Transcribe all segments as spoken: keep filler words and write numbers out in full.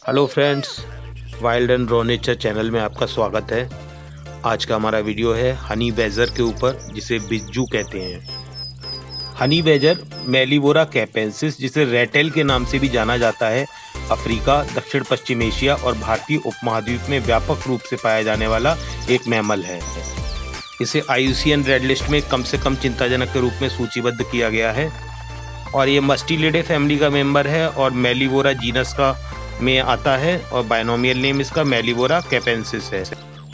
Hello friends, wild and raw nature channel में आपका स्वागत है। आज का हमारा वीडियो है हनी बैजर के ऊपर, जिसे बिज्जू कहते हैं। हनी बैजर मेलिवोरा कैपेंसिस, जिसे रेटेल के नाम से भी जाना जाता है, अफ्रीका, दक्षिण पश्चिम एशिया और भारतीय उपमहाद्वीप में व्यापक रूप से पाया जाने वाला एक मैमल है। इसे I U C N red list में कम से कम चिंताजनक के रूप में सूचीबद्ध किया गया है और ये मस्टिलिडे फैमिली का मेंबर है और मेलिवोरा जीनस का में आता है और बायनोमियल नेम इसका मेलिवोरा कैपेंसिस है।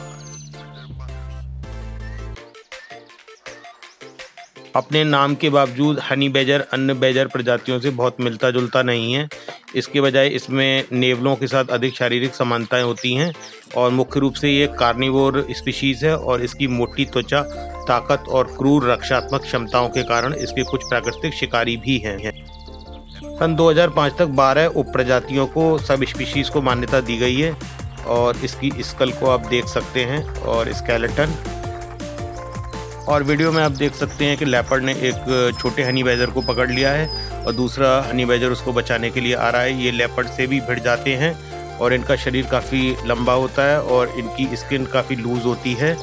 अपने नाम के बावजूद हनी बैजर अन्य बैजर प्रजातियों से बहुत मिलता जुलता नहीं है। इसके बजाय इसमें नेवलों के साथ अधिक शारीरिक समानताएं होती हैं और मुख्य रूप से ये कार्निवोर स्पीशीज है और इसकी मोटी त्वचा, ताकत और क्रूर रक्षात्मक क्षमताओं के कारण इसके कुछ प्राकृतिक शिकारी भी हैं। सन दो हज़ार पाँच तक बारह उप प्रजातियों को सब स्पीशीज को मान्यता दी गई है और इसकी स्कल को आप देख सकते हैं और स्केलेटन। और वीडियो में आप देख सकते हैं कि लेपर्ड ने एक छोटे हनी बैजर को पकड़ लिया है और दूसरा हनी बैजर उसको बचाने के लिए आ रहा है। ये लेपर्ड से भी भिड़ जाते हैं और इनका शरीर काफ़ी लंबा होता है और इनकी स्किन काफ़ी लूज होती है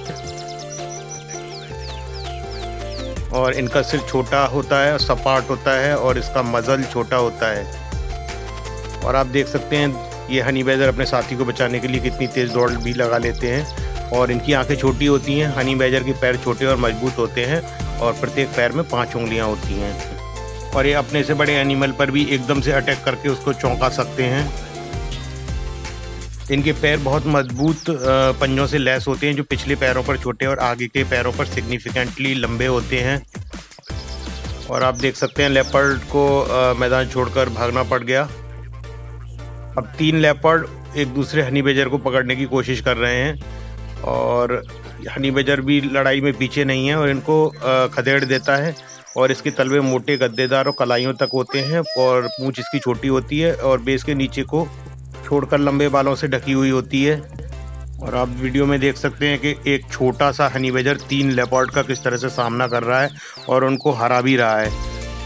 और इनका सिर छोटा होता है, सपाट होता है और इसका मजल छोटा होता है। और आप देख सकते हैं ये हनी बैजर अपने साथी को बचाने के लिए कितनी तेज़ दौड़ भी लगा लेते हैं और इनकी आंखें छोटी होती हैं। हनी बैजर के पैर छोटे और मजबूत होते हैं और प्रत्येक पैर में पांच उंगलियां होती हैं और ये अपने से बड़े एनिमल पर भी एकदम से अटैक करके उसको चौंका सकते हैं। इनके पैर बहुत मजबूत पंजों से लैस होते हैं, जो पिछले पैरों पर छोटे और आगे के पैरों पर सिग्निफिकेंटली लंबे होते हैं। और आप देख सकते हैं लेपर्ड को मैदान छोड़कर भागना पड़ गया। अब तीन लेपर्ड एक दूसरे हनी बैजर को पकड़ने की कोशिश कर रहे हैं और हनी बैजर भी लड़ाई में पीछे नहीं है और इनको खदेड़ देता है और इसके तलवे मोटे, गद्देदार और कलाइयों तक होते हैं और पूंछ इसकी छोटी होती है और बेस के नीचे को छोड़कर लंबे बालों से ढकी हुई होती है। और आप वीडियो में देख सकते हैं कि एक छोटा सा हनी बैजर तीन लेपर्ड का किस तरह से सामना कर रहा है और उनको हरा भी रहा है।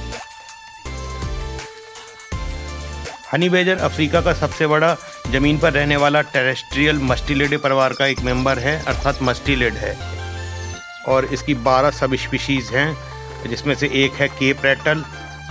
हनी बैजर अफ्रीका का सबसे बड़ा जमीन पर रहने वाला टेरेस्ट्रियल मस्टिलिडे परिवार का एक मेंबर है, अर्थात मस्टिलिड है और इसकी बारह सब स्पीशीज हैं, जिसमें से एक है केप रेटल,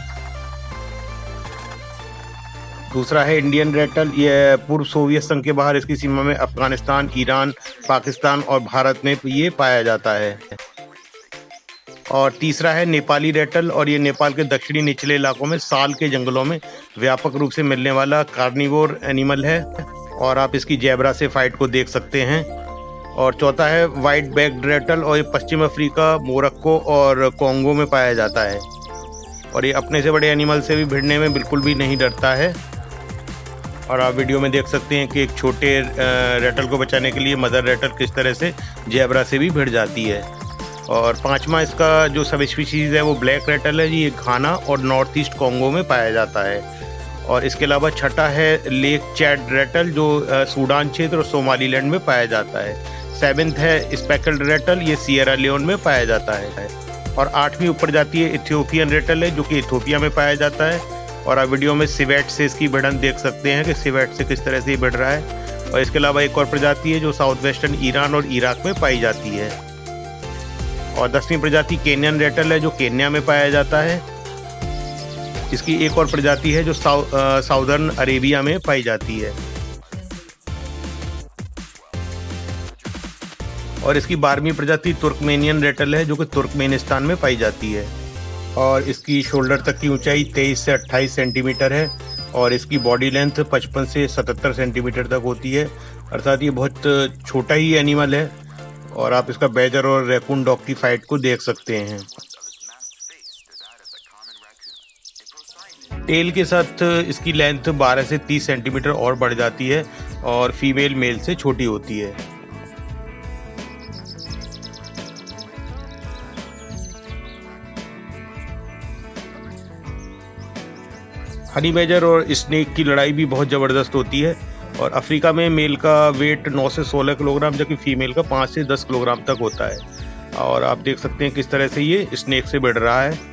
दूसरा है इंडियन रेटल। यह पूर्व सोवियत संघ के बाहर इसकी सीमा में अफगानिस्तान, ईरान, पाकिस्तान और भारत में ये पाया जाता है। और तीसरा है नेपाली रेटल और ये नेपाल के दक्षिणी निचले इलाकों में साल के जंगलों में व्यापक रूप से मिलने वाला कार्निवोर एनिमल है और आप इसकी जेब्रा से फाइट को देख सकते हैं। और चौथा है वाइट बैक्ड रेटल और ये पश्चिम अफ्रीका, मोरक्को और कोंगो में पाया जाता है और ये अपने से बड़े एनिमल से भी भिड़ने में बिल्कुल भी नहीं डरता है। और आप वीडियो में देख सकते हैं कि एक छोटे रेटल को बचाने के लिए मदर रेटल किस तरह से जेब्रा से भी भिड़ जाती है। और पांचवा इसका जो सब स्पीशीज़ है वो ब्लैक रेटल है, ये घाना और नॉर्थ ईस्ट कोंगो में पाया जाता है। और इसके अलावा छठा है लेक चैड रेटल, जो सूडान क्षेत्र और सोमालीलैंड में पाया जाता है। सेवेंथ है स्पेकल्ड रेटल, ये सियरा लियोन में पाया जाता है। और आठवीं उपप्रजाति है इथियोपियन रेटल है, जो कि इथियोपिया में पाया जाता है। और आप वीडियो में सिवेट से इसकी भिड़न देख सकते हैं कि सिवेट से किस तरह से बढ़ रहा है। और इसके अलावा एक और प्रजाति है जो साउथ वेस्टर्न ईरान और इराक में पाई जाती है। और दसवीं प्रजाति केन्यन रेटल है, जो केन्या में पाया जाता है। इसकी एक और प्रजाति है जो साउ, आ, साउदर्न अरेबिया में पाई जाती है। और इसकी बारहवीं प्रजाति तुर्कमेनियन रेटल है, जो कि तुर्कमेनिस्तान में पाई जाती है। और इसकी शोल्डर तक की ऊंचाई तेईस से अट्ठाईस सेंटीमीटर है और इसकी बॉडी लेंथ पचपन से सतहत्तर सेंटीमीटर तक होती है, अर्थात ये बहुत छोटा ही एनिमल है। और आप इसका बैजर और रैकून डॉग की फाइट को देख सकते हैं। टेल के साथ इसकी लेंथ बारह से तीस सेंटीमीटर और बढ़ जाती है और फीमेल मेल से छोटी होती है। हनी बैजर और स्नेक की लड़ाई भी बहुत ज़बरदस्त होती है और अफ्रीका में मेल का वेट नौ से सोलह किलोग्राम जबकि फीमेल का पाँच से दस किलोग्राम तक होता है। और आप देख सकते हैं किस तरह से ये स्नेक से भिड़ रहा है।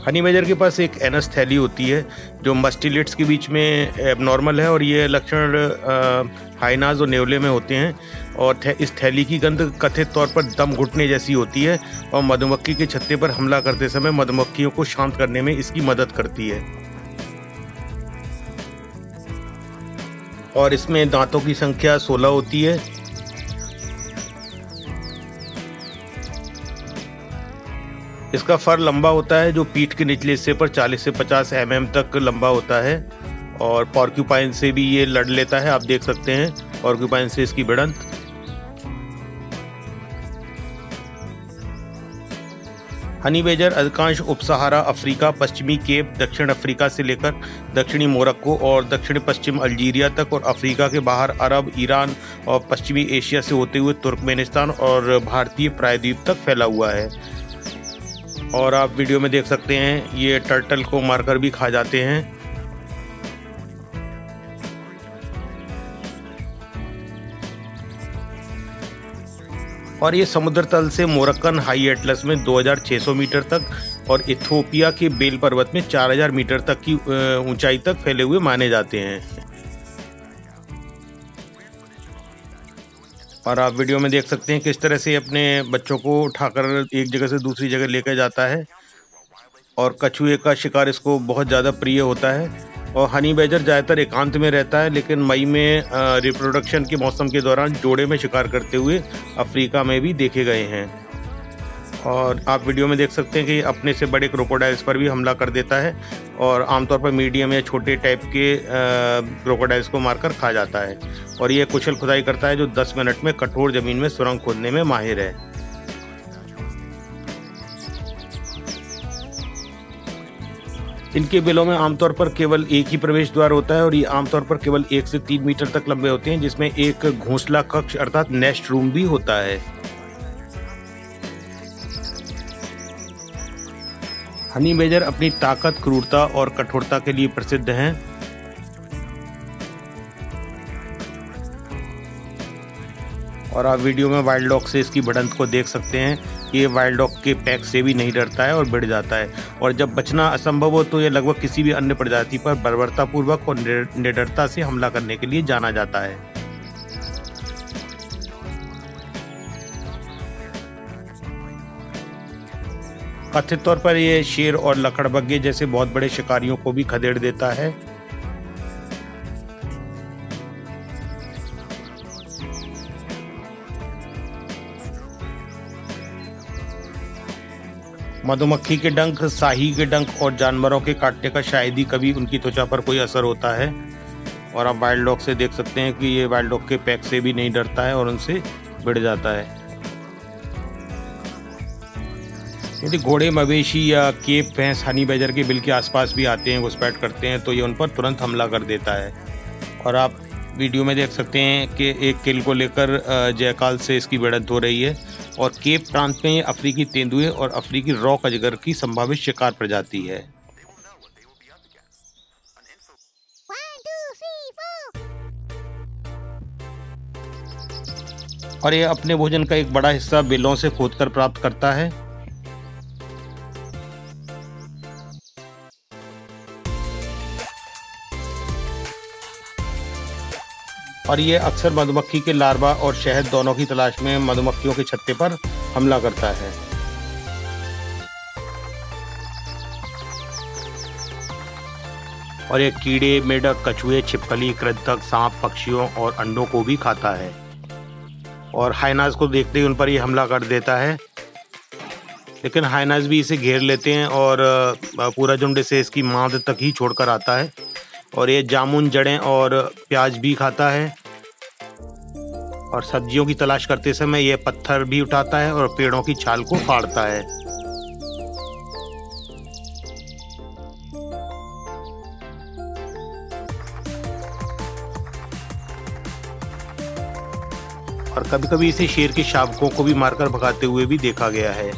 हनी बैजर के पास एक एनस थैली होती है जो मस्टिलेट्स के बीच में एबनॉर्मल है और ये लक्षण हाइनाज और नेवले में होते हैं। और थे, इस थैली की गंध कथित तौर पर दम घुटने जैसी होती है और मधुमक्खी के छत्ते पर हमला करते समय मधुमक्खियों को शांत करने में इसकी मदद करती है। और इसमें दांतों की संख्या सोलह होती है। इसका फर लंबा होता है जो पीठ के निचले हिस्से पर चालीस से पचास एम एम तक लंबा होता है और पॉर्क्यूपाइन से भी ये लड़ लेता है। आप देख सकते हैं पॉर्क्यूपाइन से इसकी भिड़ंत। हनी बैजर अधिकांश उपसहारा अफ्रीका, पश्चिमी केप, दक्षिण अफ्रीका से लेकर दक्षिणी मोरक्को और दक्षिण पश्चिम अल्जीरिया तक और अफ्रीका के बाहर अरब, ईरान और पश्चिमी एशिया से होते हुए तुर्कमेनिस्तान और भारतीय प्रायद्वीप तक फैला हुआ है। और आप वीडियो में देख सकते हैं ये टर्टल को मारकर भी खा जाते हैं। और ये समुद्र तल से मोरक्कन हाई एटलस में दो हज़ार छह सौ मीटर तक और इथियोपिया के बेल पर्वत में चार हज़ार मीटर तक की ऊंचाई तक फैले हुए माने जाते हैं। और आप वीडियो में देख सकते हैं किस तरह से अपने बच्चों को उठाकर एक जगह से दूसरी जगह लेकर जाता है। और कछुए का शिकार इसको बहुत ज़्यादा प्रिय होता है। और हनी बैजर ज़्यादातर एकांत में रहता है, लेकिन मई में रिप्रोडक्शन के मौसम के दौरान जोड़े में शिकार करते हुए अफ्रीका में भी देखे गए हैं। और आप वीडियो में देख सकते हैं कि अपने से बड़े क्रोकोडाइल्स पर भी हमला कर देता है और आमतौर पर मीडियम या छोटे टाइप के क्रोकोडाइल्स को मारकर खा जाता है। और ये कुशल खुदाई करता है जो दस मिनट में कठोर जमीन में सुरंग खोदने में माहिर है। इनके बिलों में आमतौर पर केवल एक ही प्रवेश द्वार होता है और ये आमतौर पर केवल एक से तीन मीटर तक लंबे होते हैं, जिसमें एक घोंसला कक्ष अर्थात नेस्ट रूम भी होता है। हनी बैजर अपनी ताकत, क्रूरता और कठोरता के लिए प्रसिद्ध हैं। और आप वीडियो में वाइल्ड डॉग से इसकी भिड़ंत को देख सकते हैं। ये वाइल्ड डॉग के पैक से भी नहीं डरता है और भिड़ जाता है। और जब बचना असंभव हो तो यह लगभग किसी भी अन्य प्रजाति पर बर्बरतापूर्वक और निडरता से हमला करने के लिए जाना जाता है। कथित तौर पर यह शेर और लकड़बग्घे जैसे बहुत बड़े शिकारियों को भी खदेड़ देता है। मधुमक्खी के डंक, शाही के डंक और जानवरों के काटने का शायद ही कभी उनकी त्वचा पर कोई असर होता है। और आप वाइल्ड डॉग से देख सकते हैं कि ये वाइल्ड डॉग के पैक से भी नहीं डरता है और उनसे भिड़ जाता है। यदि घोड़े, मवेशी या केप भैंस हनी बैजर के बिल के आसपास भी आते हैं, घुसपैठ करते हैं, तो ये उन पर तुरंत हमला कर देता है। और आप वीडियो में देख सकते हैं कि एक किल को लेकर जयकाल से इसकी भिड़ंत हो रही है। और केप प्रांत में अफ्रीकी तेंदुए और अफ्रीकी रॉक अजगर की संभावित शिकार प्रजाति है। और यह अपने भोजन का एक बड़ा हिस्सा बिलों से खोदकर प्राप्त करता है। और ये अक्सर मधुमक्खी के लार्वा और शहद दोनों की तलाश में मधुमक्खियों के छत्ते पर हमला करता है। और ये कीड़े, मेढक, कछुए, छिपकली, कृंतक, सांप, पक्षियों और अंडों को भी खाता है। और हाइनाज को देखते ही उन पर ये हमला कर देता है, लेकिन हाइनाज भी इसे घेर लेते हैं और पूरा झुंड से इसकी मांद तक ही छोड़कर आता है। और ये जामुन, जड़ें और प्याज भी खाता है। और सब्जियों की तलाश करते समय ये पत्थर भी उठाता है और पेड़ों की छाल को फाड़ता है। और कभी कभी इसे शेर के शावकों को भी मारकर भगाते हुए भी देखा गया है।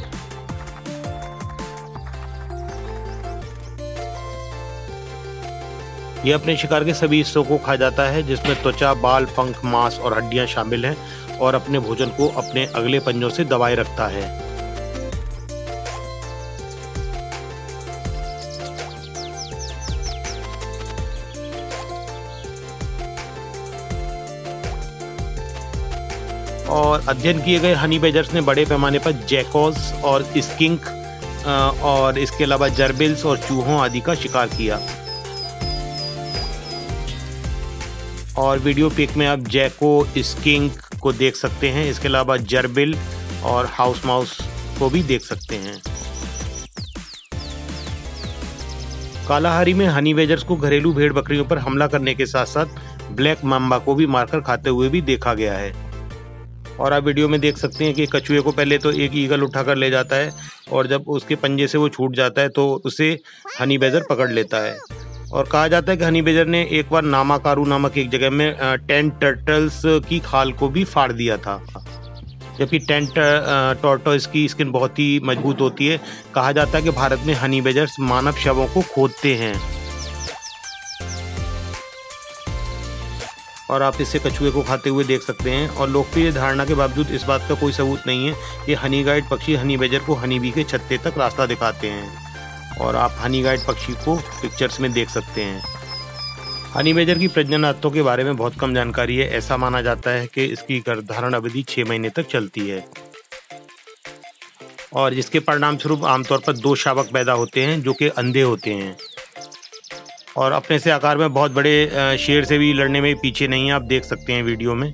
यह अपने शिकार के सभी हिस्सों को खा जाता है, जिसमें त्वचा, बाल, पंख, मांस और हड्डियां शामिल हैं, और अपने भोजन को अपने अगले पंजों से दबाए रखता है। और अध्ययन किए गए हनी बेजर्स ने बड़े पैमाने पर जैकॉस और स्किंक और इसके अलावा जर्बिल्स और चूहों आदि का शिकार किया। और वीडियो पिक में आप जैको, स्किंक को देख सकते हैं। इसके अलावा जर्बिल और हाउस माउस को भी देख सकते हैं। कालाहारी में हनी बेजर्स को घरेलू भेड़ बकरियों पर हमला करने के साथ साथ ब्लैक माम्बा को भी मारकर खाते हुए भी देखा गया है। और आप वीडियो में देख सकते हैं कि कछुए को पहले तो एक ईगल उठाकर ले जाता है और जब उसके पंजे से वो छूट जाता है तो उसे हनी बेजर पकड़ लेता है। और कहा जाता है कि हनी बेजर ने एक बार नामाकारू नामक एक जगह में टेन टर्टल्स की खाल को भी फाड़ दिया था, जबकि टेन टॉर्टोइस की स्किन बहुत ही मजबूत होती है। कहा जाता है कि भारत में हनी बेजर्स मानव शवों को खोदते हैं। और आप इससे कछुए को खाते हुए देख सकते हैं। और लोकप्रिय धारणा के बावजूद इस बात का कोई सबूत नहीं है कि हनी गाइड पक्षी हनी बेजर को हनी बी के छत्ते तक रास्ता दिखाते हैं। और आप हनी गाइड पक्षी को पिक्चर्स में देख सकते हैं। हनी बेजर की प्रजननात्वों के बारे में बहुत कम जानकारी है। ऐसा माना जाता है कि इसकी गर्भधारण अवधि छः महीने तक चलती है और जिसके परिणाम स्वरूप आमतौर पर दो शावक पैदा होते हैं जो कि अंधे होते हैं और अपने से आकार में बहुत बड़े शेर से भी लड़ने में पीछे नहीं है। आप देख सकते हैं वीडियो में।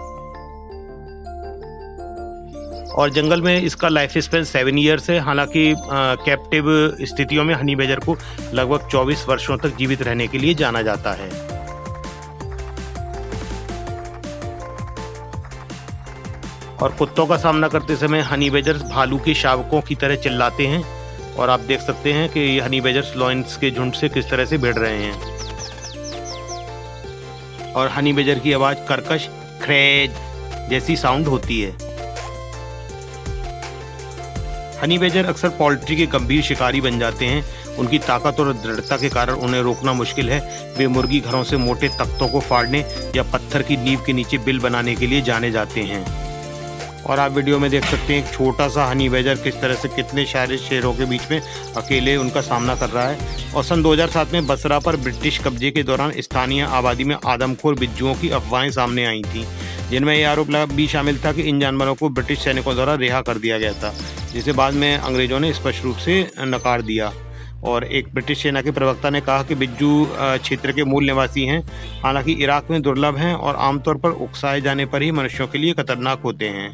और जंगल में इसका लाइफ स्पेन सेवन ईयर्स है। हालांकि कैप्टिव स्थितियों में हनी बेजर को लगभग चौबीस वर्षों तक जीवित रहने के लिए जाना जाता है। और कुत्तों का सामना करते समय हनी बेजर्स भालू के शावकों की तरह चिल्लाते हैं और आप देख सकते हैं कि ये हनी बेजर्स लॉयंस के झुंड से किस तरह से भिड़ रहे हैं। और हनी बेजर की आवाज कर्कश ख्रेज जैसी साउंड होती है। हनी बेजर अक्सर पोल्ट्री के गंभीर शिकारी बन जाते हैं। उनकी ताकत और दृढ़ता के कारण उन्हें रोकना मुश्किल है। वे मुर्गी घरों से मोटे तख्तों को फाड़ने या पत्थर की नींव के नीचे बिल बनाने के लिए जाने जाते हैं। और आप वीडियो में देख सकते हैं एक छोटा सा हनी बेजर किस तरह से कितने सारे शेरों के बीच में अकेले उनका सामना कर रहा है। और सन दो हज़ार सात में बसरा पर ब्रिटिश कब्जे के दौरान स्थानीय आबादी में आदमखोर बिज्जुओं की अफवाहें सामने आई थीं, जिनमें यह आरोप भी शामिल था कि इन जानवरों को ब्रिटिश सैनिकों द्वारा रिहा कर दिया गया था, जिसे बाद में अंग्रेजों ने स्पष्ट रूप से नकार दिया। और एक ब्रिटिश सेना के प्रवक्ता ने कहा कि बिज्जू क्षेत्र के मूल निवासी हैं, हालांकि इराक में दुर्लभ हैं और आमतौर पर उकसाए जाने पर ही मनुष्यों के लिए खतरनाक होते हैं।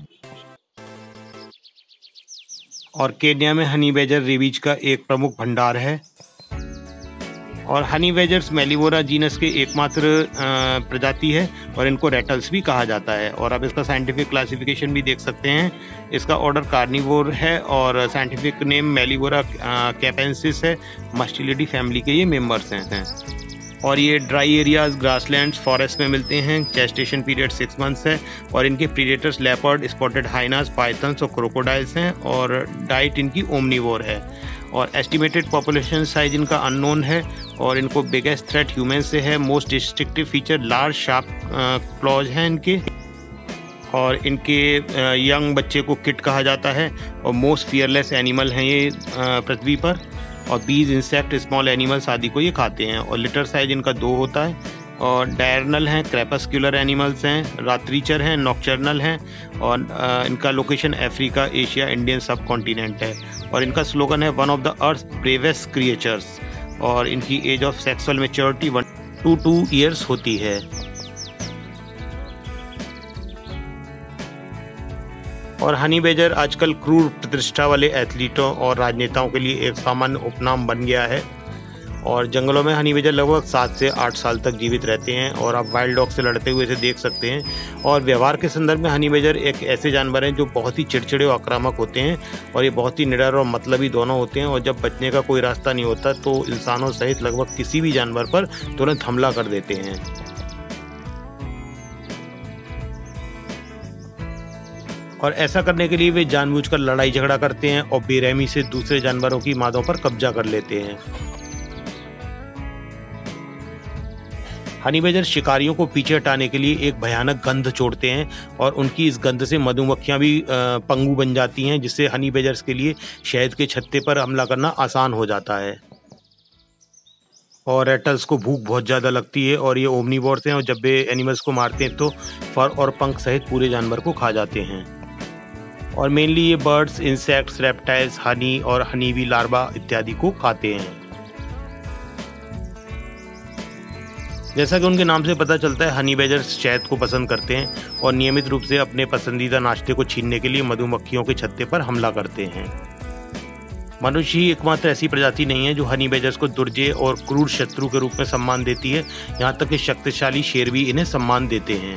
और केन्या में हनी बेजर रेबीज का एक प्रमुख भंडार है। और हनी बेजर्स मेलिवोरा जीनस के एकमात्र प्रजाति है और इनको रेटल्स भी कहा जाता है। और आप इसका साइंटिफिक क्लासिफिकेशन भी देख सकते हैं। इसका ऑर्डर कार्निवोर है और साइंटिफिक नेम मेलिवोरा कैपेंसिस है। मस्टिलिडी फैमिली के ये मेंबर्स हैं। और ये ड्राई एरियाज, ग्रासलैंड्स, फॉरेस्ट में मिलते हैं। जेस्टेशन पीरियड सिक्स मंथ्स है और इनके predators leopard, spotted hyenas, pythons और क्रोकोडाइल्स हैं। और डाइट इनकी ओमनीवोर है। और एस्टिमेटेड पॉपुलेशन साइज इनका अननोन है और इनको बिगेस्ट थ्रेट ह्यूमन से है। Most destructive feature large sharp claws हैं इनके। और इनके यंग बच्चे को किट कहा जाता है और मोस्ट फियरलेस एनिमल हैं ये पृथ्वी पर। और बीज, इंसेक्ट, स्मॉल एनिमल्स आदि को ये खाते हैं। और लिटर साइज इनका दो होता है। और डायरनल हैं, क्रैपस्क्यूलर एनिमल्स हैं, रात्रिचर हैं, नॉक्चर्नल हैं। और आ, इनका location Africa, Asia, Indian subcontinent है। और इनका स्लोगन है one of the earth bravest creatures. और इनकी age of sexual maturity one to two years होती है। और हनी बेजर आजकल क्रूर प्रतिष्ठा वाले एथलीटों और राजनेताओं के लिए एक सामान्य उपनाम बन गया है। और जंगलों में हनी बेजर लगभग सात से आठ साल तक जीवित रहते हैं और आप वाइल्ड डॉग से लड़ते हुए इसे देख सकते हैं। और व्यवहार के संदर्भ में हनी बेजर एक ऐसे जानवर हैं जो बहुत ही चिड़चिड़े और आक्रामक होते हैं और ये बहुत ही निडर और मतलबी दोनों होते हैं। और जब बचने का कोई रास्ता नहीं होता तो इंसानों सहित लगभग किसी भी जानवर पर तुरंत हमला कर देते हैं। और ऐसा करने के लिए वे जानबूझकर लड़ाई झगड़ा करते हैं और बेरहमी से दूसरे जानवरों की मादों पर कब्जा कर लेते हैं। हनी बेजर शिकारियों को पीछे हटाने के लिए एक भयानक गंध छोड़ते हैं और उनकी इस गंध से मधुमक्खियां भी पंगु बन जाती हैं, जिससे हनी बेजर्स के लिए शहद के छत्ते पर हमला करना आसान हो जाता है। और रेटल्स को भूख बहुत ज़्यादा लगती है और ये ओमनीवोर्स हैं और जब वे एनिमल्स को मारते हैं तो फर और पंख सहित पूरे जानवर को खा जाते हैं। और मेनली ये बर्ड्स, इंसेक्ट्स, रेप्टाइल्स, हनी और हनीबी लार्वा इत्यादि को खाते हैं। जैसा कि उनके नाम से पता चलता है, हनी बैजर्स शहद को पसंद करते हैं और नियमित रूप से अपने पसंदीदा नाश्ते को छीनने के लिए मधुमक्खियों के छत्ते पर हमला करते हैं। मनुष्य ही एकमात्र ऐसी प्रजाति नहीं है जो हनी बैजर्स को दुर्जय और क्रूर शत्रु के रूप में सम्मान देती है। यहाँ तक कि शक्तिशाली शेर भी इन्हें सम्मान देते हैं।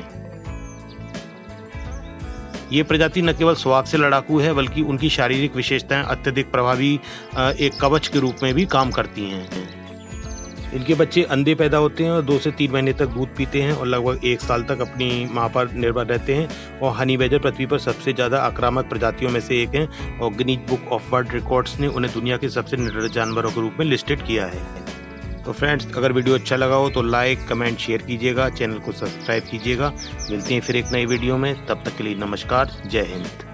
ये प्रजाति न केवल स्वाद से लड़ाकू है बल्कि उनकी शारीरिक विशेषताएं अत्यधिक प्रभावी एक कवच के रूप में भी काम करती हैं। इनके बच्चे अंधे पैदा होते हैं और दो से तीन महीने तक दूध पीते हैं और लगभग एक साल तक अपनी मां पर निर्भर रहते हैं। और हनी बैजर पृथ्वी पर सबसे ज़्यादा आक्रामक प्रजातियों में से एक हैं और Guinness book of world records ने उन्हें दुनिया के सबसे निडर जानवरों के रूप में लिस्टेड किया है। तो फ्रेंड्स, अगर वीडियो अच्छा लगा हो तो लाइक, कमेंट, शेयर कीजिएगा, चैनल को सब्सक्राइब कीजिएगा। मिलते हैं फिर एक नई वीडियो में, तब तक के लिए नमस्कार, जय हिंद।